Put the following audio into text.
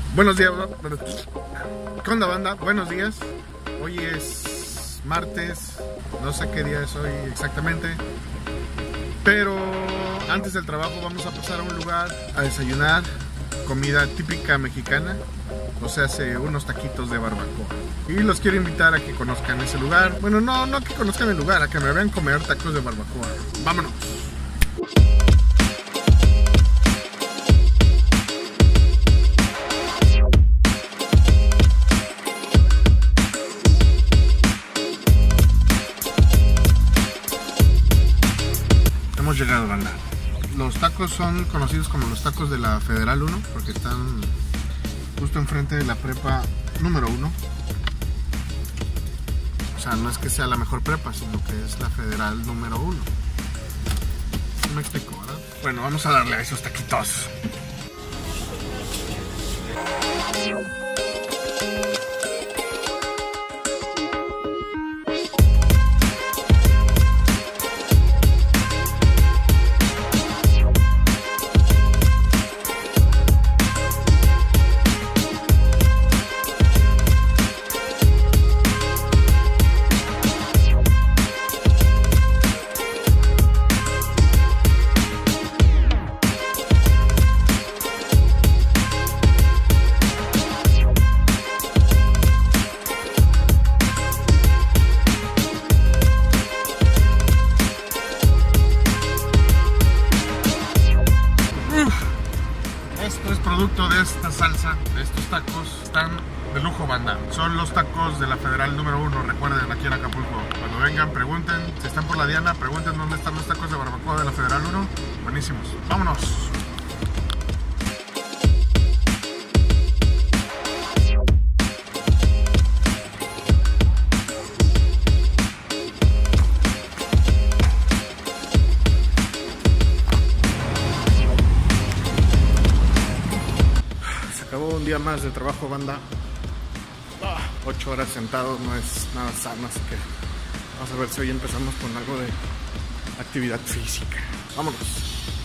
Buenos días. ¿Qué onda, banda? Buenos días. Hoy es martes. No sé qué día es hoy exactamente. Pero antes del trabajo vamos a pasar a un lugar a desayunar. Comida típica mexicana. O sea, hace unos taquitos de barbacoa. Y los quiero invitar a que conozcan ese lugar. Bueno, no a que conozcan el lugar, a que me vean comer tacos de barbacoa. ¡Vámonos! Hemos llegado, banda. Los tacos son conocidos como los tacos de la Federal 1 porque están justo enfrente de la prepa número 1. O sea, no es que sea la mejor prepa, sino que es la Federal número 1. ¿Sí me explico, verdad? Bueno, vamos a darle a esos taquitos. Esto es producto de esta salsa, de estos tacos, están de lujo, banda. Son los tacos de la Federal número 1, recuerden, aquí en Acapulco. Cuando vengan, pregunten, si están por la Diana, pregunten dónde están los tacos de barbacoa de la Federal 1. Buenísimos, vámonos. Acabó un día más de trabajo, banda. 8 horas sentados no es nada sano, así que vamos a ver si hoy empezamos con algo de actividad física. Vámonos.